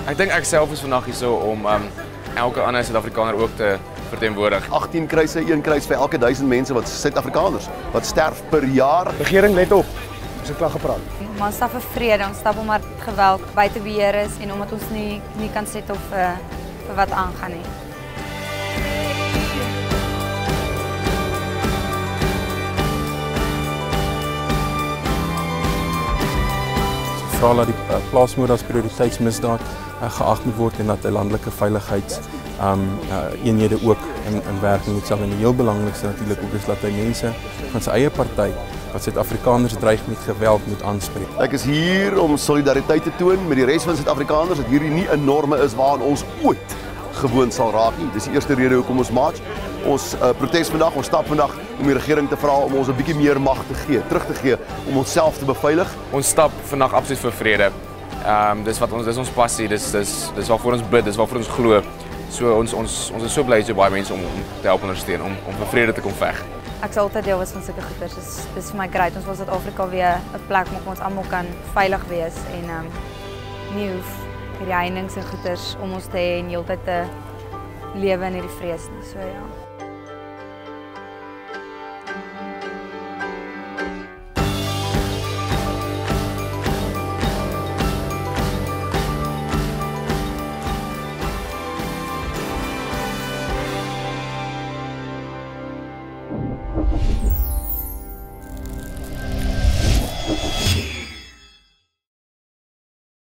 Ek dink ek self is vandag hier so om elke ander Suid-Afrikaner ook te verteenwoordig. 18 kruise, 1 kruis vir elke 1000 mense wat Suid-Afrikaners wat sterf per jaar. Regering let op. Ons het klaar gepraat. Maar ons stap vir vrede, ons stap omdat geweld buite beheer is en omdat ons nie kan settle vir wat aangaan nie. Vra dat die plaasmoord as prioriteitsmisdaad geag moet word en dat landelike veiligheidseenhede ook in werking moet stel. En die heel belangrikste natuurlik ook is dat hy mense van sy eie party wat Suid-Afrikaners dreig met geweld moet aanspreek. Ek is hier om solidariteit te toon met die res van Suid-Afrikaners dat hierdie nie 'n norme is waaraan ons ooit gewoon sal raak nie. Dis die eerste rede hoekom ons march. Ons protes vandag, ons stap vandag om die regering te vra om ons 'n bietjie meer mag te gee, terug te gee om onsself te beveilig. Ons stap vandag absoluut vir vrede. Dis ons passie, dis waarvoor ons bid, dis waarvoor ons glo. So ons is so bly so baie mense om te help ondersteun om vir vrede te kom veg. Ek sal altyd deel wees van sulke goeders. Dis vir my great. Ons wil Suid-Afrika weer 'n plek maak waar ons almal kan veilig wees en nie hoef hierdie heininge en goeders om ons te hê en heeltyd te lewe in hierdie vrees nie. So ja.